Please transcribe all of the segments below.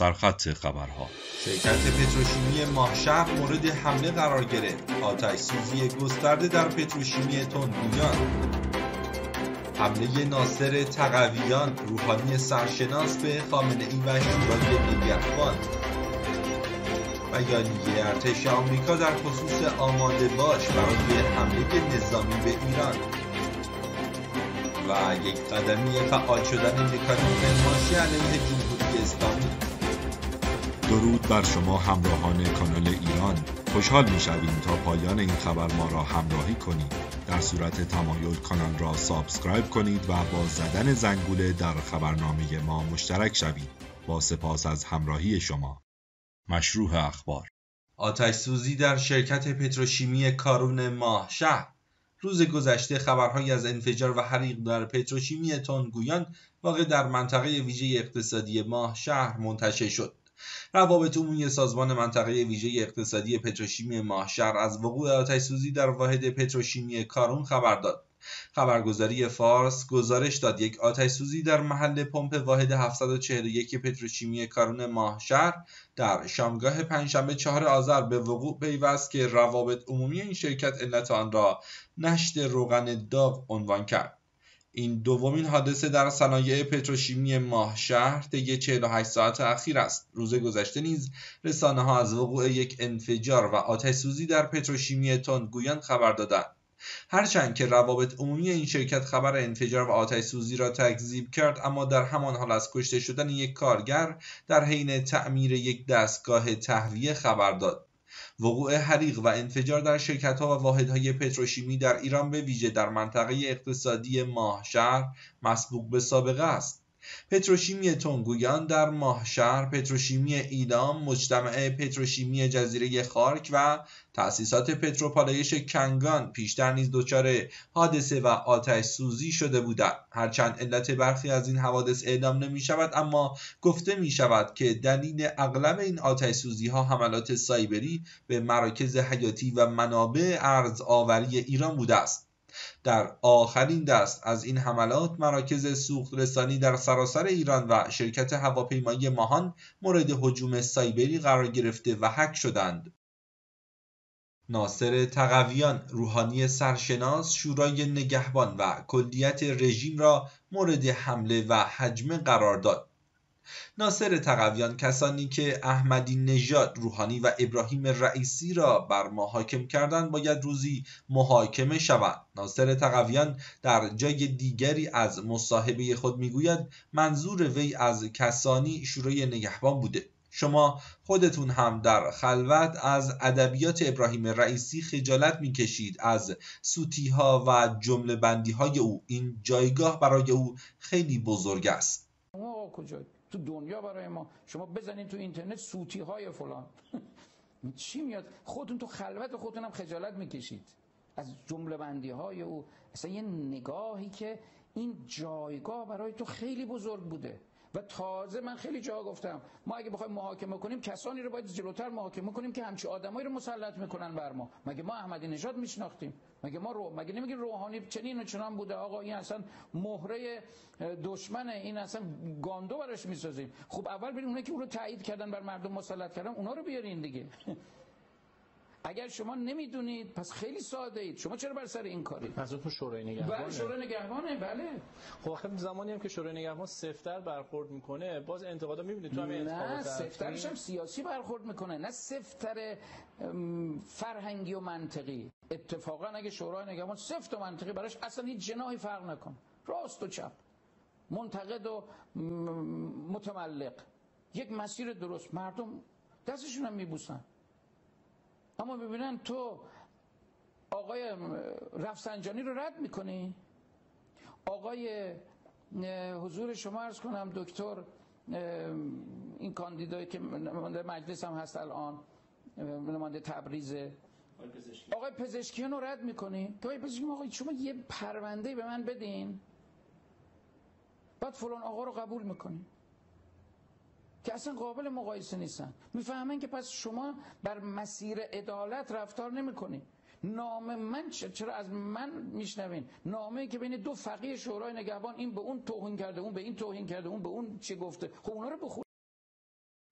سرخط خبرها. شرکت پتروشیمی ماهشهر مورد حمله قرار گرفت. آتش‌سوزی گسترده در پتروشیمی تندگویان. حمله ناصر تقویان، روحانی سرشناس به خامنه‌ای و شورای نگهبان. بیانیه ارتش آمریکا در خصوص آماده باش برای حمله نظامی به ایران و یک قدمی فعال شدن مکانیزم ماشی علیه جمهوری اسلامی. درود بر شما همراهان کانال ایران. خوشحال می‌شویم تا پایان این خبر ما را همراهی کنید. در صورت تمایل کانال را سابسکرایب کنید و با زدن زنگوله در خبرنامه ما مشترک شوید. با سپاس از همراهی شما. مشروح اخبار. آتش‌سوزی در شرکت پتروشیمی کارون ماهشهر. روز گذشته خبرهایی از انفجار و حریق در پتروشیمی تندگویان واقع در منطقه ویژه اقتصادی ماهشهر منتشر شد. روابط عمومی سازمان منطقه ویژه اقتصادی پتروشیمی ماهشهر از وقوع آتش‌سوزی در واحد پتروشیمی کارون خبر داد. خبرگزاری فارس گزارش داد یک آتش‌سوزی در محل پمپ واحد 741 پتروشیمی کارون ماهشهر در شامگاه پنجشنبه 4 آذر به وقوع پیوست که روابط عمومی این شرکت علت آن را نشت روغن داغ عنوان کرد. این دومین حادثه در صنایع پتروشیمی ماهشهر طی 48 ساعت اخیر است. روز گذشته نیز رسانه‌ها از وقوع یک انفجار و آتش‌سوزی در پتروشیمی تندگویان خبر دادند. هرچند که روابط عمومی این شرکت خبر انفجار و آتش‌سوزی را تکذیب کرد، اما در همان حال از کشته شدن یک کارگر در حین تعمیر یک دستگاه تهویه خبر داد. وقوع حریق و انفجار در شرکت‌ها و واحدهای پتروشیمی در ایران به ویژه در منطقه اقتصادی ماهشهر مسبوق به سابقه است. پتروشیمی تندگویان در ماهشهر، پتروشیمی ایلام، مجتمع پتروشیمی جزیره خارک و تأسیسات پتروپالایش کنگان پیشتر نیز دچار حادثه و آتش سوزی شده بودند. هرچند علت برخی از این حوادث اعلام نمی شود، اما گفته می شود که دلیل اغلب این آتش سوزی ها حملات سایبری به مراکز حیاتی و منابع ارزآوری ایران بوده است. در آخرین دست از این حملات مراکز سوخت رسانی در سراسر ایران و شرکت هواپیمایی ماهان مورد هجوم سایبری قرار گرفته و هک شدند. ناصر تقویان، روحانی سرشناس، شورای نگهبان و کلیت رژیم را مورد حمله و هجمه قرار داد. ناصر تقویان کسانی که احمدی نژاد، روحانی و ابراهیم رئیسی را بر ما حاکم کردند باید روزی محاکمه شوند. ناصر تقویان در جای دیگری از مصاحبه خود میگوید منظور وی از کسانی شورای نگهبان بوده. شما خودتون هم در خلوت از ادبیات ابراهیم رئیسی خجالت میکشید، از سوتی‌ها و جمله بندی‌های او. این جایگاه برای او خیلی بزرگ است. تو دنیا برای ما شما بزنین تو اینترنت سوتی های فلان چی میاد؟ خودتون تو خلوت خودتون هم خجالت میکشید از جمله بندی های او. اصلا یه نگاهی که این جایگاه برای تو خیلی بزرگ بوده و تازه من خیلی جا گفتم ما اگه بخوایم محاکمه کنیم کسانی رو باید جلوتر محاکمه کنیم که همچین آدمایی رو مسلط میکنن بر ما. مگه ما احمدی نژاد میشناختیم؟ مگه نمیگیم روحانی چنین و چنان بوده؟ آقا این اصلا مهره دشمنه، این اصلا گاندو براش میسازیم. خب اول بریم اونایی که اون رو تایید کردن بر مردم مسلط کردن اونا رو بیارین دیگه. اگر شما نمیدونید پس خیلی ساده اید. شما چرا بر سر این کارید؟ از اون شورای نگهبانه. بله شورای نگهبانه. بله. خب آخه زمانی هم که شورای نگهبان سفت‌تر برخورد میکنه باز انتقادا میبینید تو همین انتخابات نه سفت‌ترش هم سیاسی برخورد میکنه، نه سفت‌تر فرهنگی و منطقی. اتفاقا اگه شورای نگهبان سفت و منطقی براش اصلا هیچ جناحی فرق نکنه، راست و چپ، منتقد و متملق، یک مسیر درست، مردم دستشون هم میبوسن. اما ببینن تو آقای رفسنجانی رو رد میکنی، آقای حضور شما عرض کنم دکتر این کاندیدایی که نماینده مجلس هم هست الان، نماینده تبریز، آقای پزشکیان رو رد میکنی. آقای پزشکیان آقای شما یه پرونده به من بدین بعد فلان آقا رو قبول میکنی که اصلا قابل مقایسه نیستن. میفهمن که پس شما بر مسیر عدالت رفتار نمیکنی. نامه من چرا از من میشنوین؟ نامه‌ای که بین دو فقیه شورای نگهبان این به اون توهین کرده، اون به این توهین کرده، اون به اون چی گفته، خب اونا رو بخون.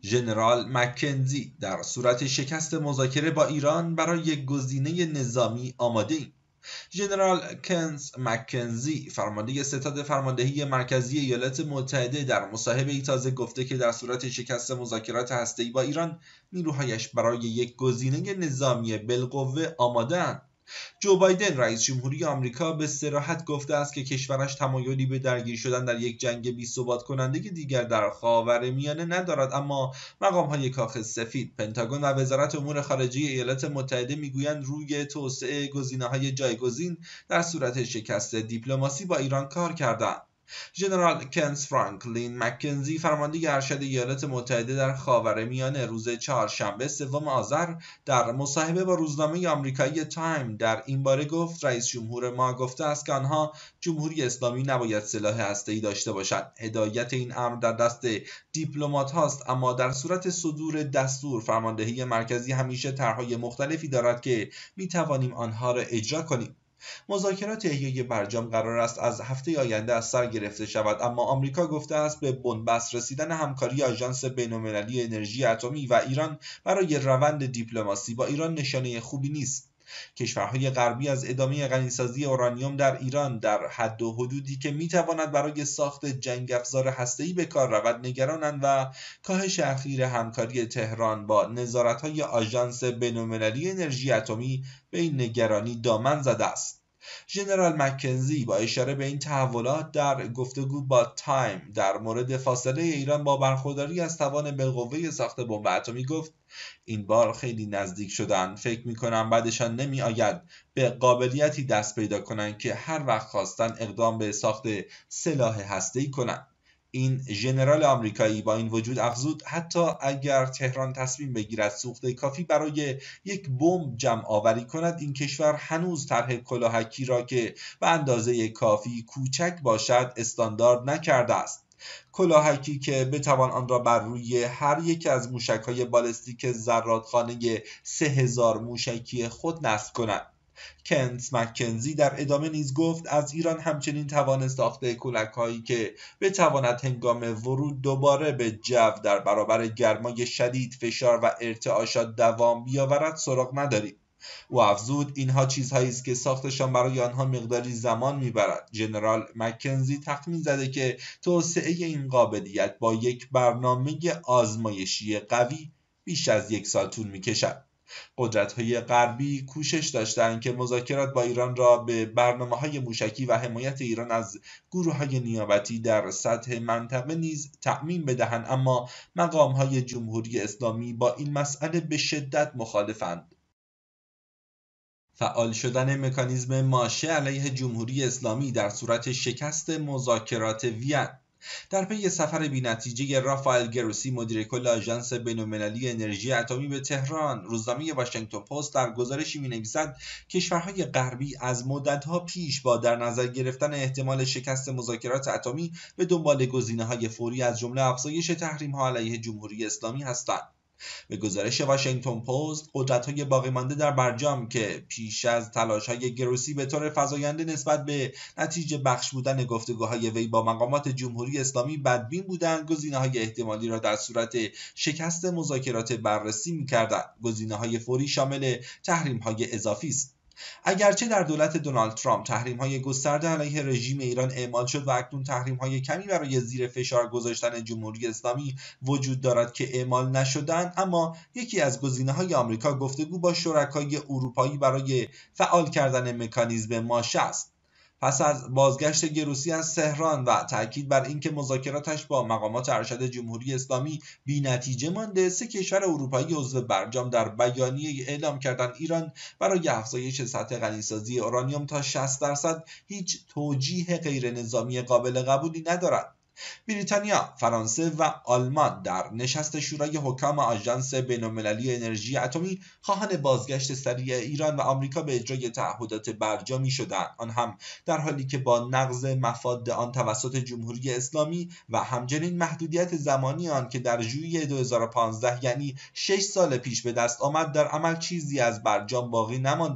ژنرال مکنزی: در صورت شکست مذاکره با ایران برای گزینه نظامی آماده ایم. ژنرال کنز مکنزی، فرمانده ستاد فرماندهی مرکزی ایالات متحده، در مصاحبه‌ای تازه گفته که در صورت شکست مذاکرات هسته‌ای با ایران نیروهایش برای یک گزینه نظامی بالقوه آماده‌اند. جو بایدن رئیس جمهوری آمریکا به صراحت گفته است که کشورش تمایلی به درگیر شدن در یک جنگ بی‌ثبات کننده دیگر در خاورمیانه ندارد، اما مقام‌های کاخ سفید، پنتاگون و وزارت امور خارجه ایالات متحده میگویند روی توسعه گزینه‌های جایگزین در صورت شکست دیپلماسی با ایران کار کردند. ژنرال کنز فرانکلین مکنزی، فرمانده ارشد ایالات متحده در خاورمیانه، روز چهارشنبه 3 آذر در مصاحبه با روزنامه آمریکایی تایم در این باره گفت: رئیس جمهور ما گفته است که آنها جمهوری اسلامی نباید سلاح هسته‌ای داشته باشد. هدایت این امر در دست دیپلمات هاست، اما در صورت صدور دستور فرماندهی مرکزی همیشه طرح‌های مختلفی دارد که می توانیم آنها را اجرا کنیم. مذاکرات احیای برجام قرار است از هفته آینده از سر گرفته شود، اما آمریکا گفته است به بنبست رسیدن همکاری آژانس بین‌المللی انرژی اتمی و ایران برای روند دیپلماسی با ایران نشانه خوبی نیست. کشورهای غربی از ادامه غنیسازی اورانیوم در ایران در حد و حدودی که میتواند برای ساخت جنگ افزار هسته‌ای به کار رود نگرانند و کاهش اخیر همکاری تهران با نظارت‌های آژانس بین‌المللی انرژی اتمی به این نگرانی دامن زده است. ژنرال مکنزی با اشاره به این تحولات در گفتگو با تایم در مورد فاصله ایران با برخورداری از توان بالقوه ساخت بمب اتمی گفت: این بار خیلی نزدیک شدن. فکر می‌کنم بعدشان نمی آید به قابلیتی دست پیدا کنند که هر وقت خواستن اقدام به ساخت سلاح هسته‌ای کنند. این ژنرال آمریکایی با این وجود افزود حتی اگر تهران تصمیم بگیرد سوخت کافی برای یک بمب جمع آوری کند، این کشور هنوز طرح کلاهکی را که به اندازه کافی کوچک باشد استاندارد نکرده است. کلاهکی که بتوان آن را بر روی هر یک از موشک‌های بالستیک زرادخانه 3000 موشکی خود نصب کند. کنز مکنزی در ادامه نیز گفت: از ایران همچنین توانست ساخت کولک‌هایی که بتواند هنگام ورود دوباره به جو در برابر گرمای شدید، فشار و ارتعاشات دوام بیاورد سراغ نداریم. او افزود: اینها چیزهایی است که ساختشان برای آنها مقداری زمان میبرد. ژنرال مکنزی تخمین زده که توسعه این قابلیت با یک برنامه آزمایشی قوی بیش از 1 سال طول میکشد. قدرت‌های غربی کوشش داشتند که مذاکرات با ایران را به برنامه‌های موشکی و حمایت ایران از گروه‌های نیابتی در سطح منطقه نیز تأمین بدهند، اما مقام‌های جمهوری اسلامی با این مسئله به شدت مخالفند. فعال شدن مکانیزم ماشه علیه جمهوری اسلامی در صورت شکست مذاکرات وین. در پی سفر بی‌نتیجه رافائل گروسی مدیر کل آژانس بین‌المللی انرژی اتمی به تهران، روزنامه واشنگتن پست در گزارشی می‌نویسد کشورهای غربی از مدت‌ها پیش با در نظر گرفتن احتمال شکست مذاکرات اتمی به دنبال گزینه‌های فوری از جمله افزایش تحریم‌ها علیه جمهوری اسلامی هستند. به گزارش واشنگتن پست، قدرت‌های باقی مانده در برجام که پیش از تلاش‌های گروسی به طور فزاینده نسبت به نتیجه بخش بودن گفتگوهای وی با مقامات جمهوری اسلامی بدبین بودند، گزینه‌های احتمالی را در صورت شکست مذاکرات بررسی می‌کردند. گزینه‌های فوری شامل تحریم‌های اضافی است. اگرچه در دولت دونالد ترامپ تحریم‌های گسترده علیه رژیم ایران اعمال شد و اکنون تحریم‌های کمی برای زیر فشار گذاشتن جمهوری اسلامی وجود دارد که اعمال نشدند، اما یکی از گزینه‌های آمریکا گفتگو با شرکای اروپایی برای فعال کردن مکانیزم ماشه است. پس از بازگشت گروسی از تهران و تأکید بر اینکه مذاکراتش با مقامات ارشد جمهوری اسلامی بی‌نتیجه مانده، 3 کشور اروپایی عضو برجام در بیانیه اعلام کردند ایران برای افزایش سطح غنیسازی اورانیوم تا 60% هیچ توجیه غیر نظامی قابل قبولی ندارد. بریتانیا، فرانسه و آلمان در نشست شورای حکام آژانس بین‌المللی انرژی اتمی خواهان بازگشت سریع ایران و آمریکا به اجرای تعهدات برجامی شدند، آن هم در حالی که با نقض مفاد آن توسط جمهوری اسلامی و همچنین محدودیت زمانی آن که در ژوئیه 2015 یعنی 6 سال پیش به دست آمد، در عمل چیزی از برجام باقی نمانده است.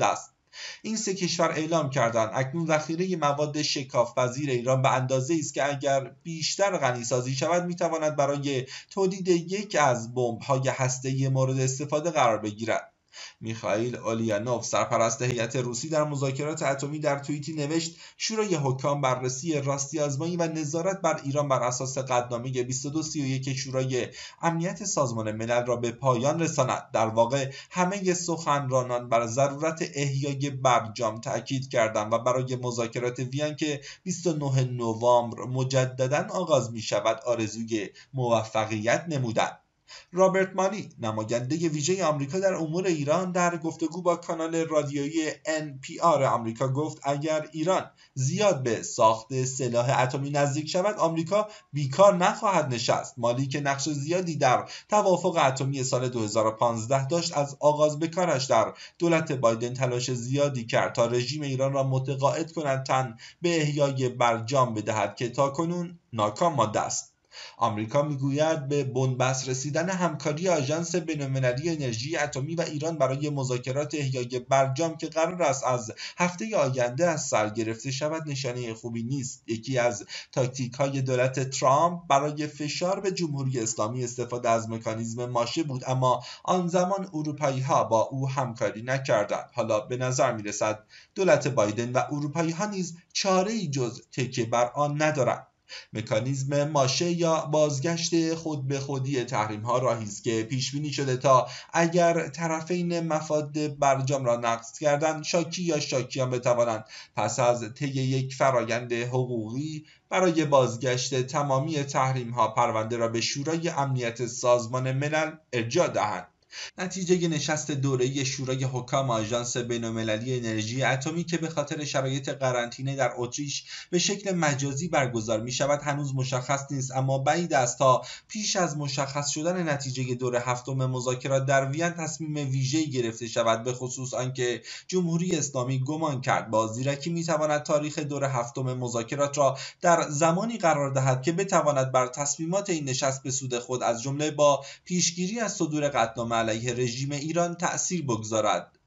این سه کشور اعلام کردند اکنون ذخیره مواد شکافپذیر ایران به اندازه‌ای است که اگر بیشتر غنی‌سازی شود می‌تواند برای تولید یک از بمب‌های هسته‌ای مورد استفاده قرار بگیرد. میخائیل اولیانوف سرپرست هیئت روسی در مذاکرات اتمی در توییتی نوشت شورای حکام بررسی راستی آزمایی و نظارت بر ایران بر اساس قطعنامه 2231 شورای امنیت سازمان ملل را به پایان رساند. در واقع همه سخنرانان بر ضرورت احیای برجام تاکید کردند و برای مذاکرات وین که 29 نوامبر مجددا آغاز می شود آرزوی موفقیت نمودند. رابرت مالی نماینده ویژه آمریکا در امور ایران در گفتگو با کانال رادیویی NPR آمریکا گفت اگر ایران زیاد به ساخت سلاح اتمی نزدیک شود آمریکا بیکار نخواهد نشست. مالی که نقش زیادی در توافق اتمی سال 2015 داشت از آغاز به کارش در دولت بایدن تلاش زیادی کرد تا رژیم ایران را متقاعد کند تن به احیای برجام بدهد که تاکنون ناکام مانده است. آمریکا میگوید به بنبست رسیدن همکاری آژانس بین‌المللی انرژی اتمی و ایران برای مذاکرات احیای برجام که قرار است از هفته آینده از سر گرفته شود نشانه خوبی نیست. یکی از تاکتیک‌های دولت ترامپ برای فشار به جمهوری اسلامی استفاده از مکانیزم ماشه بود، اما آن زمان اروپایی‌ها با او همکاری نکردند. حالا به نظر می‌رسد دولت بایدن و اروپایی‌ها نیز چاره‌ای جز تکیه بر آن ندارند. مکانیزم ماشه یا بازگشت خود به خودی تحریم ها راهی است که پیش بینی شده تا اگر طرفین مفاد برجام را نقض کردند شاکی یا شاکیان بتوانند پس از طی یک فرایند حقوقی برای بازگشت تمامی تحریم ها پرونده را به شورای امنیت سازمان ملل ارجاع دهند. نتیجه نشست دوره‌ای شورای حکام آژانس بین‌المللی انرژی اتمی که به خاطر شرایط قرنطینه در اتریش به شکل مجازی برگزار می‌شود هنوز مشخص نیست، اما بعید است تا پیش از مشخص شدن نتیجه دور هفتم مذاکرات در وین تصمیم ویژه‌ای گرفته شود، به خصوص آنکه جمهوری اسلامی گمان کرد با زیرکی می‌تواند تاریخ دور هفتم مذاکرات را در زمانی قرار دهد که بتواند بر تصمیمات این نشست به سود خود از جمله با پیشگیری از صدور قطعنامه علیه رژیم ایران تأثیر بگذارد.